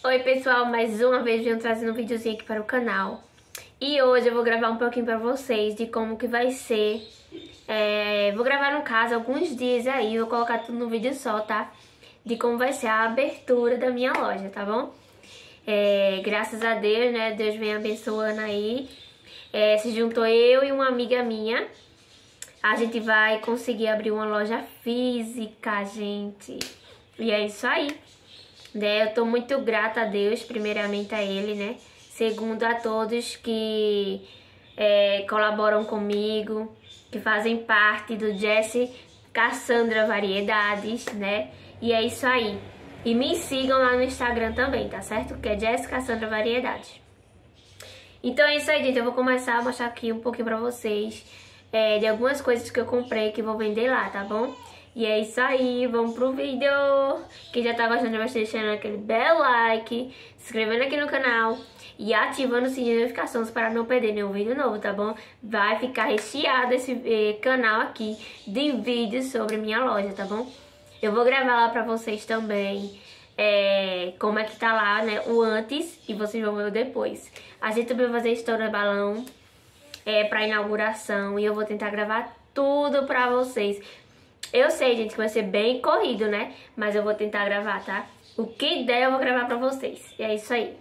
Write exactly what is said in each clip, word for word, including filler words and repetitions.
Oi pessoal, mais uma vez venho trazendo um videozinho aqui para o canal. E hoje eu vou gravar um pouquinho para vocês de como que vai ser. é, Vou gravar no caso alguns dias aí, vou colocar tudo no vídeo só, tá? De como vai ser a abertura da minha loja, tá bom? É, graças a Deus, né? Deus vem abençoando aí. É, se juntou eu e uma amiga minha. A gente vai conseguir abrir uma loja física, gente. E é isso aí. Né? Eu tô muito grata a Deus, primeiramente a Ele, né? Segundo a todos que é, colaboram comigo, que fazem parte do Jessie Cassandra Variedades, né? E é isso aí. E me sigam lá no Instagram também, tá certo? Que é Jessie Cassandra Variedades. Então é isso aí, gente. Eu vou começar a mostrar aqui um pouquinho pra vocês é, de algumas coisas que eu comprei que vou vender lá, tá bom? E é isso aí, vamos pro vídeo! Quem já tá gostando, vai deixando aquele belo like, se inscrevendo aqui no canal e ativando o sininho de notificações para não perder nenhum vídeo novo, tá bom? Vai ficar recheado esse eh, canal aqui de vídeos sobre minha loja, tá bom? Eu vou gravar lá pra vocês também é, como é que tá lá, né, o antes, e vocês vão ver o depois. A gente também vai fazer história balão é, pra inauguração e eu vou tentar gravar tudo pra vocês. Eu sei, gente, que vai ser bem corrido, né? Mas eu vou tentar gravar, tá? O que der eu vou gravar pra vocês. E é isso aí.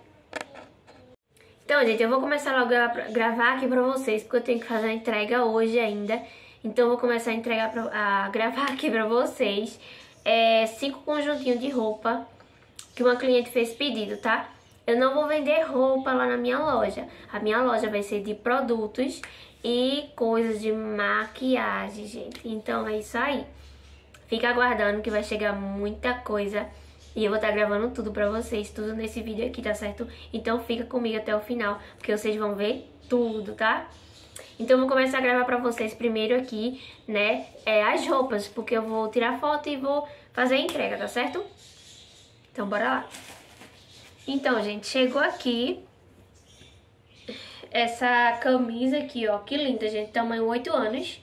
Então, gente, eu vou começar logo a gravar aqui pra vocês, porque eu tenho que fazer a entrega hoje ainda. Então eu vou começar a entregar pra, a gravar aqui pra vocês é, cinco conjuntinhos de roupa que uma cliente fez pedido, tá? Eu não vou vender roupa lá na minha loja. A minha loja vai ser de produtos e coisas de maquiagem, gente. Então é isso aí. Fica aguardando que vai chegar muita coisa e eu vou estar gravando tudo pra vocês, tudo nesse vídeo aqui, tá certo? Então fica comigo até o final, porque vocês vão ver tudo, tá? Então eu vou começar a gravar pra vocês primeiro aqui, né, é, as roupas, porque eu vou tirar foto e vou fazer a entrega, tá certo? Então bora lá. Então, gente, chegou aqui essa camisa aqui, ó, que linda, gente, tamanho oito anos.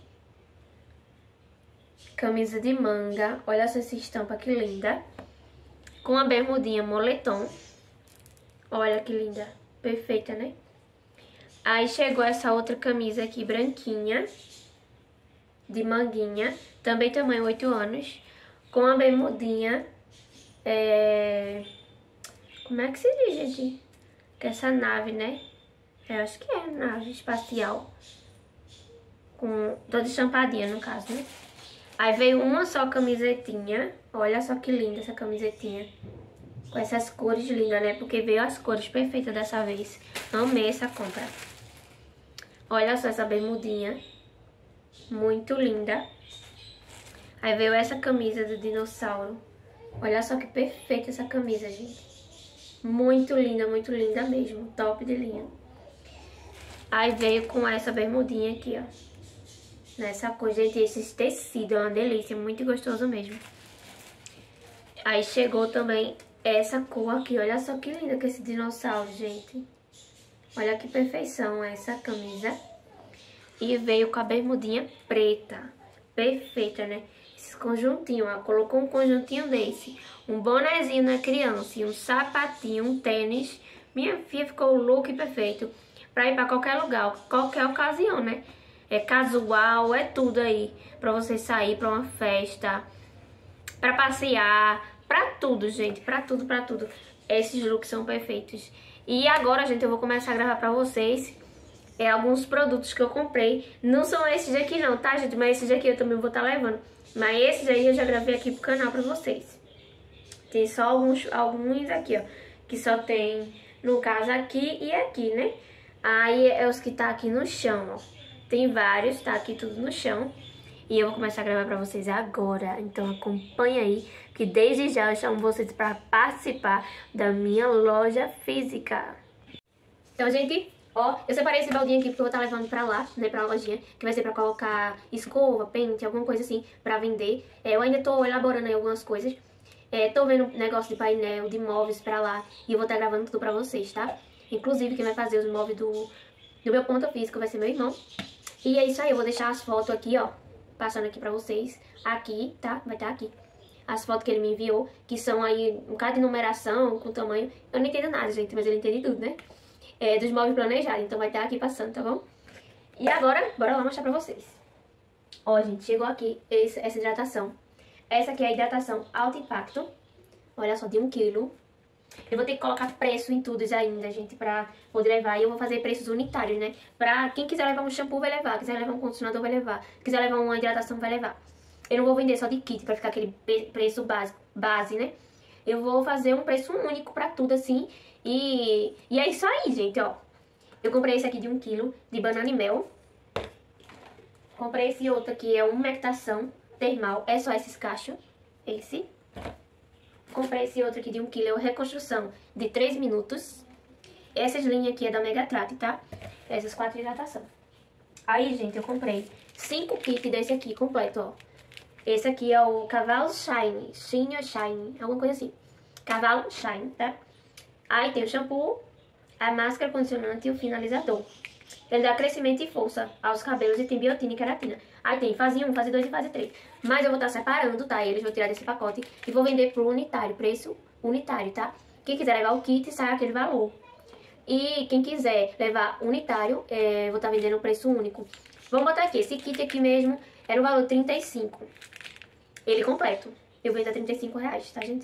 Camisa de manga, olha só essa estampa que linda. Com a bermudinha moletom. Olha que linda, perfeita, né? Aí chegou essa outra camisa aqui, branquinha, de manguinha, também tamanho oito anos. Com a bermudinha, é... como é que se diz, gente? Que essa nave, né? Eu acho que é nave espacial. Com toda estampadinha, no caso, né? Aí veio uma só camisetinha. Olha só que linda essa camisetinha. Com essas cores lindas, né? Porque veio as cores perfeitas dessa vez. Amei essa compra. Olha só essa bermudinha. Muito linda. Aí veio essa camisa do dinossauro. Olha só que perfeita essa camisa, gente. Muito linda, muito linda mesmo. Top de linha. Aí veio com essa bermudinha aqui, ó. Nessa cor, gente, esse tecido é uma delícia, muito gostoso mesmo. Aí chegou também essa cor aqui, olha só que linda que esse dinossauro, gente. Olha que perfeição essa camisa. E veio com a bermudinha preta, perfeita, né? Esse conjuntinho, ó, colocou um conjuntinho desse, um bonezinho na criança e um sapatinho, um tênis. Minha filha, ficou o look perfeito pra ir pra qualquer lugar, qualquer ocasião, né? É casual, é tudo aí pra você sair pra uma festa, pra passear, pra tudo, gente, pra tudo, pra tudo. Esses looks são perfeitos. E agora, gente, eu vou começar a gravar pra vocês é, alguns produtos que eu comprei. Não são esses aqui não, tá, gente? Mas esses aqui eu também vou estar levando. Mas esses aí eu já gravei aqui pro canal pra vocês. Tem só alguns, alguns aqui, ó, que só tem, no caso, aqui e aqui, né? Aí é os que tá aqui no chão, ó. Tem vários, tá aqui tudo no chão. E eu vou começar a gravar pra vocês agora. Então acompanha aí, que desde já eu chamo vocês pra participar da minha loja física. Então, gente, ó, eu separei esse baldinho aqui porque eu vou estar levando pra lá, né, pra lojinha. Que vai ser pra colocar escova, pente, alguma coisa assim, pra vender. É, eu ainda tô elaborando aí algumas coisas. É, tô vendo negócio de painel, de móveis pra lá. E eu vou estar gravando tudo pra vocês, tá? Inclusive, quem vai fazer os móveis do, do meu ponto físico vai ser meu irmão. E é isso aí, eu vou deixar as fotos aqui, ó, passando aqui pra vocês. Aqui, tá? Vai estar aqui. as fotos que ele me enviou, que são aí um bocado de numeração, com tamanho. Eu não entendo nada, gente, mas ele entende tudo, né? É, dos móveis planejados, então vai estar aqui passando, tá bom? E agora, bora lá mostrar pra vocês. Ó, gente, chegou aqui esse, essa hidratação. Essa aqui é a hidratação alto impacto. Olha só, de um quilo. Eu vou ter que colocar preço em tudo ainda, gente, pra poder levar. E eu vou fazer preços unitários, né? Pra quem quiser levar um shampoo, vai levar. Quiser levar um condicionador, vai levar. Quiser levar uma hidratação, vai levar. Eu não vou vender só de kit pra ficar aquele preço base, base, né? Eu vou fazer um preço único pra tudo, assim. E, e é isso aí, gente, ó. Eu comprei esse aqui de um quilo de banana e mel. Comprei esse outro aqui, é umectação termal. É só esses cachos. Esse. Comprei esse outro aqui de um quilo, é o reconstrução de três minutos. Essas linhas aqui é da Megatrat, tá? Essas quatro de hidratação. Aí, gente, eu comprei cinco kits desse aqui, completo, ó. Esse aqui é o Cavalo Shine, Shine ou Shine, alguma coisa assim. Cavalo Shine, tá? Aí tem o shampoo, a máscara condicionante e o finalizador. Ele dá crescimento e força aos cabelos e tem biotina e queratina. Aí tem fase um, fase dois e fase três. Mas eu vou estar separando, tá? Eles vou tirar desse pacote e vou vender pro unitário, preço unitário, tá? Quem quiser levar o kit, sai aquele valor. E quem quiser levar unitário, é, vou estar vendendo o preço único. Vamos botar aqui, esse kit aqui mesmo era o valor trinta e cinco. Ele completo. Eu vendo a trinta e cinco reais, tá, gente?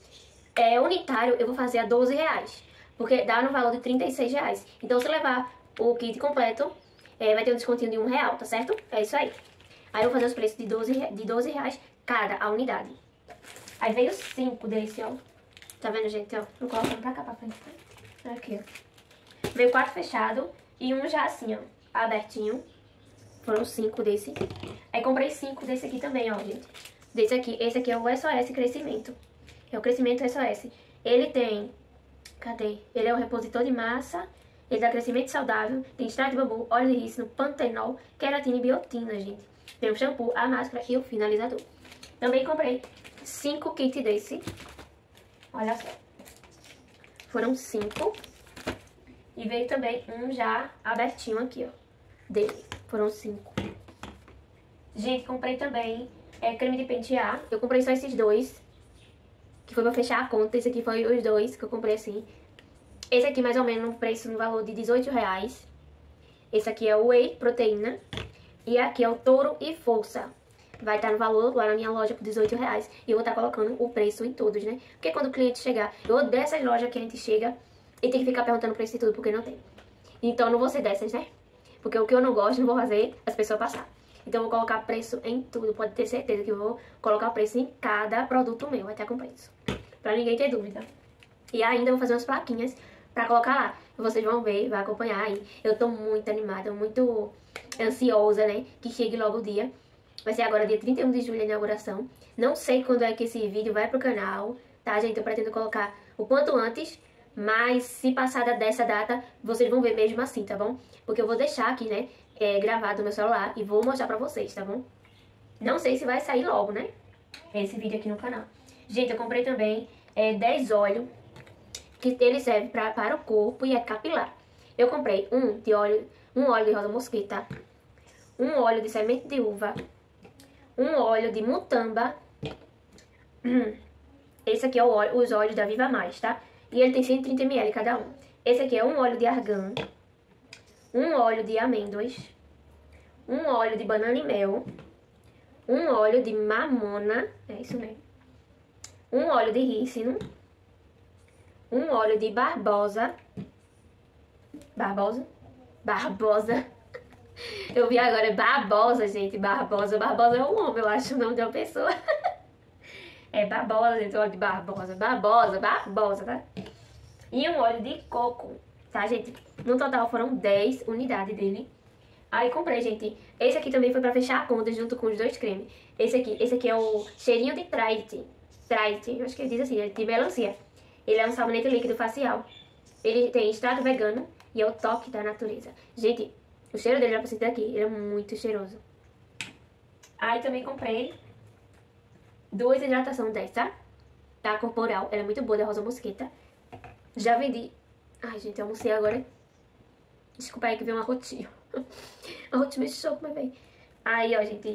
É, unitário eu vou fazer a doze reais. Porque dá no valor de trinta e seis reais. Então se levar o kit completo, é, vai ter um descontinho de um real, tá certo? É isso aí. Aí eu vou fazer os preços de doze, de doze reais cada a unidade. Aí veio cinco desse, ó. Tá vendo, gente? Ó, vou colocando pra cá, pra frente. Aqui, ó. Veio quatro fechado e um já assim, ó, abertinho. Foram cinco desse. Aí comprei cinco desse aqui também, ó, gente. Desse aqui. Esse aqui é o S O S Crescimento. É o Crescimento S O S. Ele tem... Cadê? Ele é o repositor de massa. Ele dá crescimento saudável. Tem extrato de bambu, óleo de rícino, pantenol, queratina e biotina, gente. Tem o shampoo, a máscara e o finalizador. Também comprei cinco kits desse. Olha só. Foram cinco. E veio também um já abertinho aqui, ó. Dele. Foram cinco. Gente, comprei também é, creme de pentear. Eu comprei só esses dois. Que foi pra fechar a conta. Esse aqui foi os dois que eu comprei assim. Esse aqui mais ou menos no preço no valor de dezoito reais. Esse aqui é o Whey Proteína. E aqui é o Touro e Força. Vai estar no valor lá na minha loja por dezoito reais. E eu vou estar colocando o preço em todos, né? Porque quando o cliente chegar... Eu odeio dessas lojas que a gente chega e tem que ficar perguntando o preço de tudo, porque não tem. Então não vou ser dessas, né? Porque o que eu não gosto, não vou fazer as pessoas passar. Então eu vou colocar preço em tudo. Pode ter certeza que eu vou colocar o preço em cada produto meu. Vai estar com preço. Pra ninguém ter dúvida. E ainda eu vou fazer umas plaquinhas pra colocar lá. Vocês vão ver, vai acompanhar aí. Eu tô muito animada, muito ansiosa, né? Que chegue logo o dia. Vai ser agora dia trinta e um de julho a inauguração. Não sei quando é que esse vídeo vai pro canal, tá, gente? Eu pretendo colocar o quanto antes. Mas se passar dessa data, vocês vão ver mesmo assim, tá bom? Porque eu vou deixar aqui, né, é, gravado no meu celular e vou mostrar pra vocês, tá bom? Não sei se vai sair logo, né? Esse vídeo aqui no canal. Gente, eu comprei também é, dez óleos. Que ele serve pra, para o corpo e é capilar. Eu comprei um de óleo, um óleo de rosa mosquita, um óleo de semente de uva, um óleo de mutamba. Esse aqui é o óleo, os óleos da Viva Mais, tá? E ele tem cento e trinta mililitros cada um. Esse aqui é um óleo de argan, um óleo de amêndoas, um óleo de banana e mel, um óleo de mamona, é isso mesmo, um óleo de rícino, um óleo de barbosa. Barbosa? Barbosa. Eu vi agora, Barbosa, gente. Barbosa. Barbosa é um homem, eu acho o nome de uma pessoa. É Barbosa, gente. Óleo de Barbosa. Barbosa, Barbosa, tá? E um óleo de coco, tá, gente? No total foram dez unidades dele. Aí comprei, gente. Esse aqui também foi pra fechar a conta junto com os dois cremes. Esse aqui, esse aqui é o cheirinho de Trident. Trident, acho que ele diz assim, é de melancia. Ele é um sabonete líquido facial. Ele tem extrato vegano e é o toque da natureza. Gente, o cheiro dele, já pra sentir aqui, ele é muito cheiroso. Aí também comprei duas hidratação dez, tá? Tá, corporal. Ela é muito boa, da Rosa Mosquita. Já vendi. Ai, gente, eu almocei agora. Desculpa aí que veio uma rotinha. Uma rotinha meio choco, mas veio. Aí, ó, gente.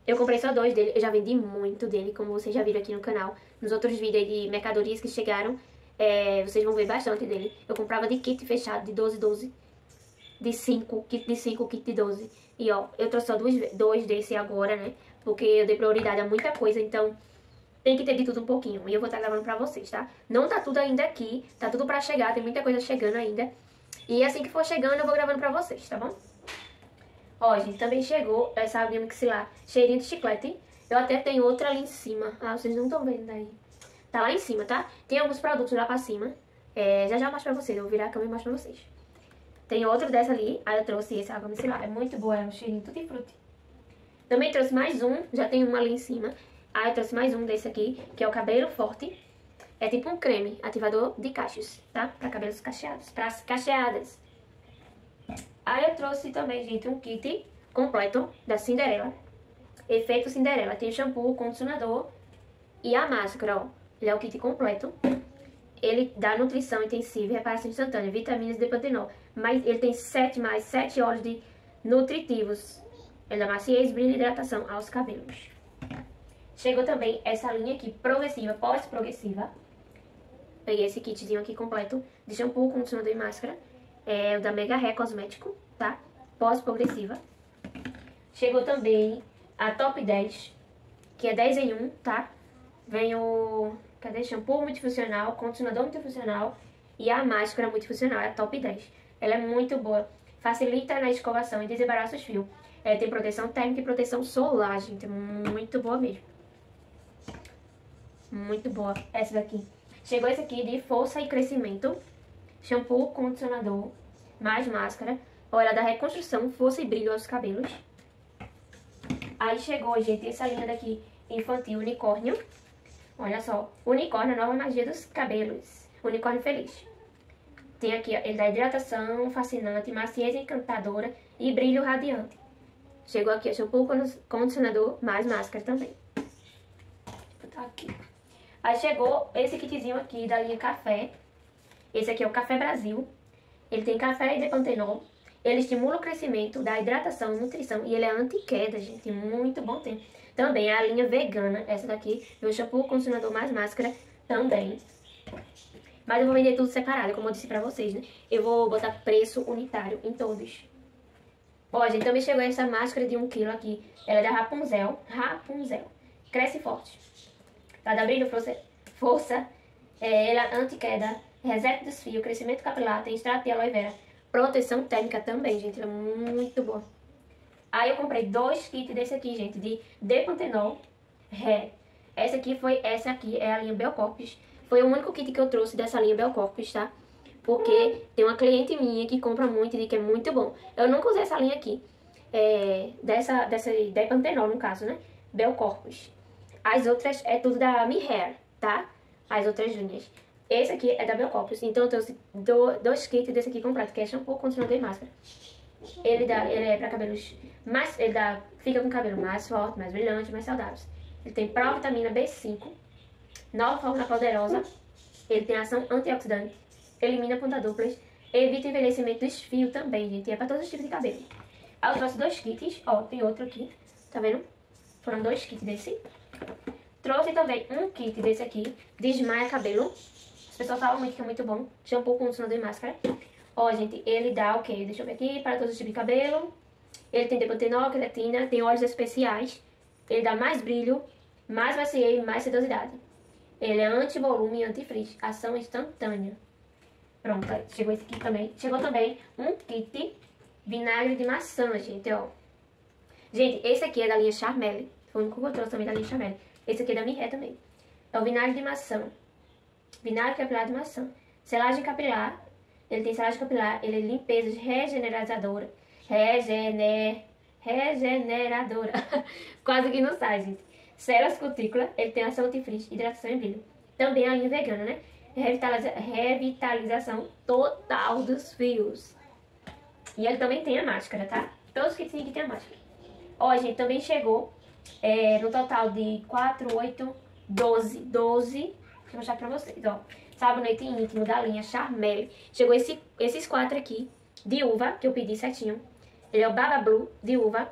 Eu comprei só dois dele, eu já vendi muito dele, como vocês já viram aqui no canal. Nos outros vídeos de mercadorias que chegaram, é, vocês vão ver bastante dele. Eu comprava de kit fechado, de doze, doze. De cinco, kit de cinco, kit de doze. E ó, eu trouxe só dois, dois desse agora, né? Porque eu dei prioridade a muita coisa, então tem que ter de tudo um pouquinho. E eu vou estar gravando pra vocês, tá? Não tá tudo ainda aqui, tá tudo pra chegar, tem muita coisa chegando ainda. E assim que for chegando, eu vou gravando pra vocês, tá bom? Ó, gente, também chegou essa aguinha maxilar, cheirinho de chiclete. Eu até tenho outra ali em cima. Ah, vocês não estão vendo daí. Tá lá em cima, tá? Tem alguns produtos lá pra cima. É, já já eu mostro pra vocês, eu vou virar a câmera e mostro pra vocês. Tem outro dessa ali, aí eu trouxe esse água micelar. É muito boa, é um cheirinho tudo de fruta. Também trouxe mais um, já tem um ali em cima. Aí eu trouxe mais um desse aqui, que é o Cabelo Forte. É tipo um creme, ativador de cachos, tá? Pra cabelos cacheados, pra cacheadas. Aí eu trouxe também, gente, um kit completo da Cinderela. Efeito Cinderela. Tem shampoo, condicionador e a máscara, ó. Ele é o kit completo. Ele dá nutrição intensiva e reparação instantânea, vitaminas de pantenol. Mas ele tem sete mais sete óleos de nutritivos. Ele dá maciez, brilho e hidratação aos cabelos. Chegou também essa linha aqui, progressiva, pós-progressiva. Peguei esse kitzinho aqui completo de shampoo, condicionador e máscara. É o da Mega Hair Cosmético, tá? Pós-progressiva. Chegou também a Top dez, que é dez em um, tá? Vem o... Cadê? Shampoo multifuncional, condicionador multifuncional e a máscara multifuncional, é a Top dez. Ela é muito boa. Facilita na escovação e desembaraça os fios. É, tem proteção térmica e proteção solar, gente. É muito boa mesmo. Muito boa essa daqui. Chegou esse aqui de força e crescimento. Shampoo, condicionador, mais máscara. Olha, da reconstrução, força e brilho aos cabelos. Aí chegou, gente, essa linha daqui infantil, unicórnio. Olha só, unicórnio, a nova magia dos cabelos. Unicórnio feliz. Tem aqui, ó, ele dá hidratação fascinante, maciez encantadora e brilho radiante. Chegou aqui, ó, shampoo, condicionador, mais máscara também. Vou botar aqui. Aí chegou esse kitzinho aqui da linha Café. Esse aqui é o Café Brasil. Ele tem café de pantenol. Ele estimula o crescimento, dá hidratação, nutrição. E ele é anti-queda, gente. Muito bom tempo. Também é a linha vegana. Essa daqui. O shampoo, condicionador mais máscara também. Mas eu vou vender tudo separado, como eu disse pra vocês, né? Eu vou botar preço unitário em todos. Ó, gente, também chegou essa máscara de um quilo aqui. Ela é da Rapunzel. Rapunzel. Cresce forte. Pra dar brilho, força. força é, ela é anti-queda. Reseta dos fios, crescimento capilar, tem extrato de aloe vera. Proteção térmica também, gente, é muito boa. Aí eu comprei dois kits desse aqui, gente, de Depantenol Ré. Essa aqui foi, essa aqui é a linha Belcorpus. Foi o único kit que eu trouxe dessa linha Belcorpus, tá? Porque tem uma cliente minha que compra muito e diz que é muito bom. Eu nunca usei essa linha aqui, é, dessa, dessa Depantenol, no caso, né? Belcorpus. As outras é tudo da Mi Hair, tá? As outras linhas. Esse aqui é da Belcorpus, então eu trouxe do, dois kits desse aqui completo, que é shampoo, condicionador e máscara. Ele, dá, ele é pra cabelos mais... Ele dá, fica com o cabelo mais forte, mais brilhante, mais saudável. Ele tem provitamina B cinco, nova fórmula poderosa. Ele tem ação antioxidante, elimina pontas duplas, evita o envelhecimento dos fios também, gente. É pra todos os tipos de cabelo. Aí eu trouxe dois kits, ó, tem outro aqui, tá vendo? Foram dois kits desse. Trouxe também um kit desse aqui, Desmaia Cabelo. As pessoas falam muito que é muito bom. Shampoo, condicionador e máscara. Ó, gente, ele dá o quê? Deixa eu ver aqui. Para todos os tipos de cabelo. Ele tem depantenol, queratina, tem óleos especiais. Ele dá mais brilho, mais maciez e mais sedosidade. Ele é anti-volume e anti-frizz. Ação instantânea. Pronto, chegou esse aqui também. Chegou também um kit vinagre de maçã, gente, ó. Gente, esse aqui é da linha Charmelle. Foi o único que eu trouxe também da linha Charmelle. Esse aqui é da Mi Hair também. É o vinagre de maçã. Vinagre capilar de maçã. Selagem capilar. Ele tem selagem capilar. Ele é limpeza regeneradora. Regener... Regeneradora. Quase que não sai, gente. Células cutícula. Ele tem ação antifrizz, hidratação e brilho. Também é a linha vegana, né? Revitaliza... Revitalização total dos fios. E ele também tem a máscara, tá? Todos os kits aqui tem a máscara. Ó, gente, também chegou é, no total de quatro, oito, doze. doze. Deixa eu mostrar pra vocês, ó. Sabonete íntimo da linha Charmelle. Chegou esse, esses quatro aqui, de uva, que eu pedi certinho. Ele é o Baba Blue, de uva.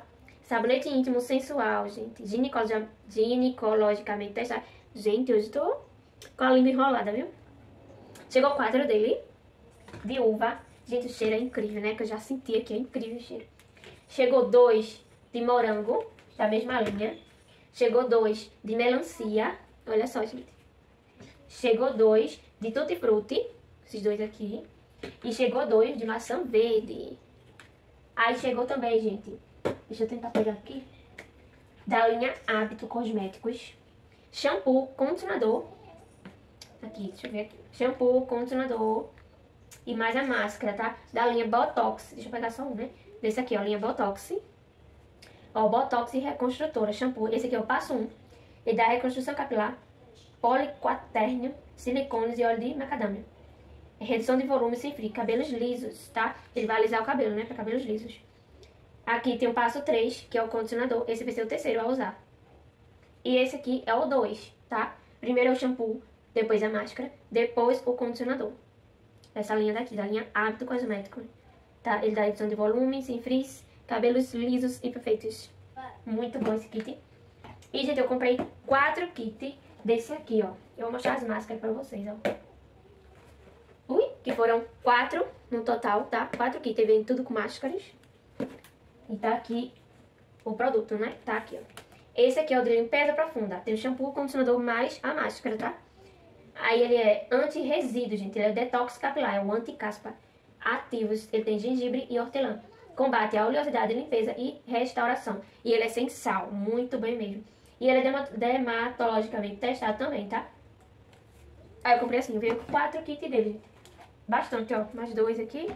Sabonete íntimo sensual, gente. Ginecologi ginecologicamente testado. Gente, hoje tô com a língua enrolada, viu? Chegou quatro dele. De uva. Gente, o cheiro é incrível, né? Que eu já senti aqui, é incrível o cheiro. Chegou dois de morango, da mesma linha. Chegou dois de melancia. Olha só, gente. Chegou dois de tutti frutti. Esses dois aqui. E chegou dois de maçã verde. Aí chegou também, gente. Deixa eu tentar pegar aqui. Da linha Hábito Cosméticos. Shampoo, condicionador. Aqui, deixa eu ver aqui. Shampoo, condicionador. E mais a máscara, tá? Da linha Botox. Deixa eu pegar só um, né? Desse aqui, ó, linha Botox. Ó, Botox e Reconstrutora, shampoo. Esse aqui é o passo um. Ele dá reconstrução capilar, poliquatérnio, silicones e óleo de macadâmia. Redução de volume sem frio, cabelos lisos, tá? Ele vai alisar o cabelo, né? Pra cabelos lisos. Aqui tem o passo três, que é o condicionador. Esse vai ser o terceiro a usar. E esse aqui é o dois, tá? Primeiro é o shampoo, depois a máscara, depois o condicionador. Essa linha daqui, da linha Hábito Cosmético, tá? Ele dá redução de volume, sem frizz, cabelos lisos e perfeitos. Muito bom esse kit. E, gente, eu comprei quatro kits desse aqui, ó. Eu vou mostrar as máscaras pra vocês, ó. Ui, que foram quatro no total, tá? Quatro kits, vem tudo com máscaras. E tá aqui o produto, né? Tá aqui, ó. Esse aqui é o de limpeza profunda. Tem o shampoo, o condicionador mais a máscara, tá? Aí ele é anti-resíduo, gente. Ele é detox capilar, é um anti-caspa. Ativos, ele tem gengibre e hortelã. Combate a oleosidade, limpeza e restauração. E ele é sem sal, muito bem mesmo. E ele é dermatologicamente testado também, tá? Aí eu comprei assim, veio quatro kits dele, gente. Bastante, ó. Mais dois aqui.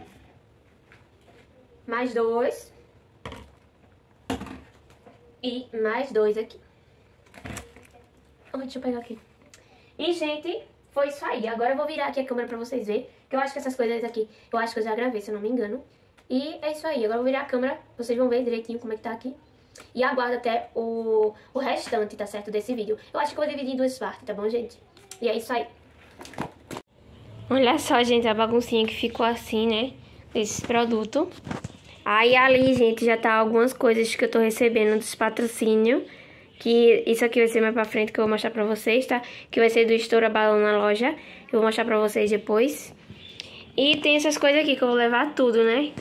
Mais dois. E mais dois aqui. Oh, deixa eu pegar aqui. E, gente, foi isso aí. Agora eu vou virar aqui a câmera pra vocês verem. Que eu acho que essas coisas aqui, eu acho que eu já gravei, se eu não me engano. E é isso aí. Agora eu vou virar a câmera, vocês vão ver direitinho como é que tá aqui. E aguardo até o, o restante, tá certo, desse vídeo. Eu acho que eu vou dividir em duas partes, tá bom, gente? E é isso aí. Olha só, gente, a baguncinha que ficou assim, né? Desse produto. Aí ali, gente, já tá algumas coisas que eu tô recebendo dos patrocínios. Que isso aqui vai ser mais pra frente, que eu vou mostrar pra vocês, tá? Que vai ser do Estoura Balão na loja. Eu vou mostrar pra vocês depois. E tem essas coisas aqui que eu vou levar tudo, né?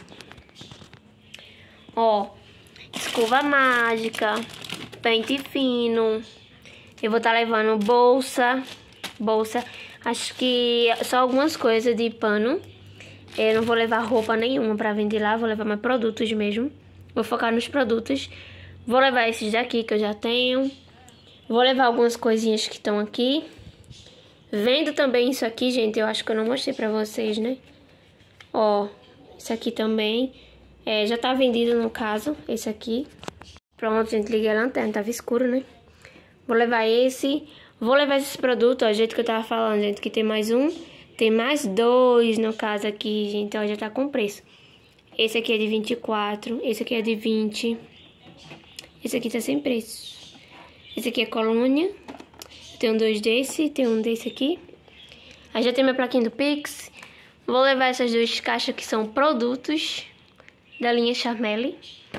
Ó, escova mágica, pente fino. Eu vou estar levando bolsa, bolsa. Acho que só algumas coisas de pano. Eu não vou levar roupa nenhuma pra vender lá, vou levar mais produtos mesmo. Vou focar nos produtos. Vou levar esses daqui que eu já tenho. Vou levar algumas coisinhas que estão aqui. Vendo também isso aqui, gente, eu acho que eu não mostrei pra vocês, né? Ó, esse aqui também. É, já tá vendido no caso, esse aqui. Pronto, gente, liguei a lanterna, tava escuro, né? Vou levar esse. Vou levar esses produtos, ó, do jeito que eu tava falando, gente, que tem mais um. Tem mais dois, no caso aqui, gente, ó, já tá com preço. Esse aqui é de vinte e quatro, esse aqui é de vinte. Esse aqui tá sem preço. Esse aqui é colônia. Tem um dois desse, tem um desse aqui. Aí já tem minha plaquinha do Pix. Vou levar essas duas caixas que são produtos da linha Charmelle.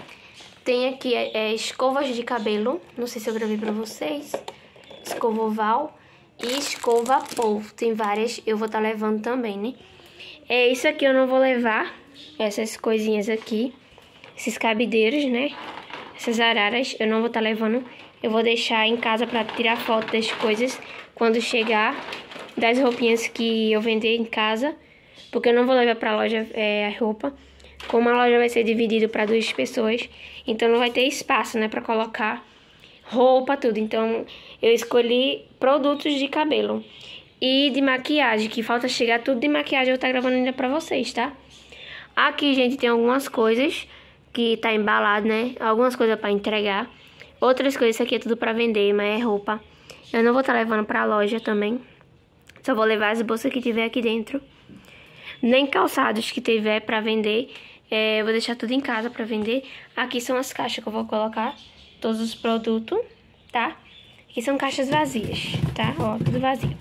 Tem aqui é, é, escovas de cabelo. Não sei se eu gravei pra vocês. Escova oval e escova polvo. Tem várias, eu vou estar tá levando também, né? É, isso aqui eu não vou levar. Essas coisinhas aqui. Esses cabideiros, né? Essas araras eu não vou estar tá levando. Eu vou deixar em casa pra tirar foto das coisas quando chegar. Das roupinhas que eu vender em casa. Porque eu não vou levar pra loja é, a roupa. Como a loja vai ser dividida para duas pessoas, então não vai ter espaço, né, para colocar roupa, tudo. Então eu escolhi produtos de cabelo e de maquiagem, que falta chegar tudo de maquiagem, eu vou estar gravando ainda para vocês, tá? Aqui, gente, tem algumas coisas que tá embalado, né? Algumas coisas para entregar. Outras coisas, isso aqui é tudo para vender, mas é roupa. Eu não vou estar levando para a loja também. Só vou levar as bolsas que tiver aqui dentro. Nem calçados que tiver para vender. É, eu vou deixar tudo em casa pra vender. Aqui são as caixas que eu vou colocar todos os produtos, tá? Aqui são caixas vazias, tá? Ó, tudo vazio.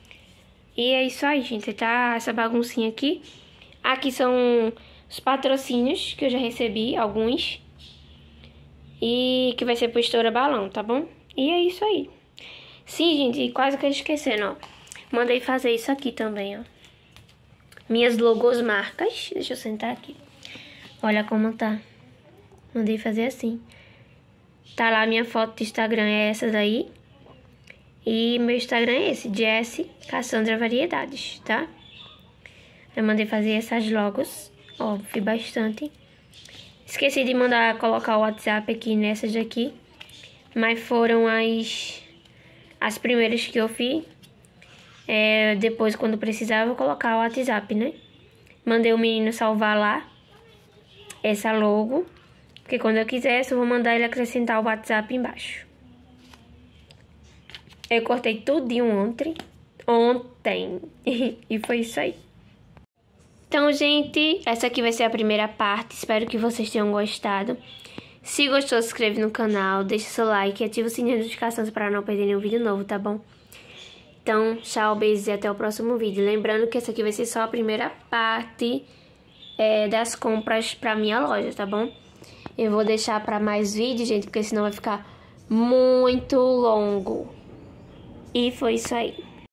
E é isso aí, gente, tá? Essa baguncinha aqui. Aqui são os patrocínios que eu já recebi, alguns. E que vai ser pro Estoura Balão, tá bom? E é isso aí. Sim, gente, quase que eu esquecendo, ó. Mandei fazer isso aqui também, ó. Minhas logos marcas. Deixa eu sentar aqui. Olha como tá. Mandei fazer assim. Tá lá, minha foto do Instagram é essa daí. E meu Instagram é esse, Jess Cassandra Variedades, tá? Eu mandei fazer essas logos. Ó, fiz bastante. Esqueci de mandar colocar o WhatsApp aqui nessas daqui. Mas foram as, as primeiras que eu fiz. É, depois, quando precisar, eu vou colocar o WhatsApp, né? Mandei o menino salvar lá essa logo. Porque quando eu quiser, eu vou mandar ele acrescentar o WhatsApp embaixo. Eu cortei tudinho ontem. Ontem. E foi isso aí. Então, gente, essa aqui vai ser a primeira parte. Espero que vocês tenham gostado. Se gostou, se inscreve no canal, deixa seu like e ativa o sininho de notificações para não perder nenhum vídeo novo, tá bom? Então, tchau, beijos e até o próximo vídeo. Lembrando que essa aqui vai ser só a primeira parte é, das compras pra minha loja, tá bom? Eu vou deixar pra mais vídeos, gente, porque senão vai ficar muito longo. E foi isso aí.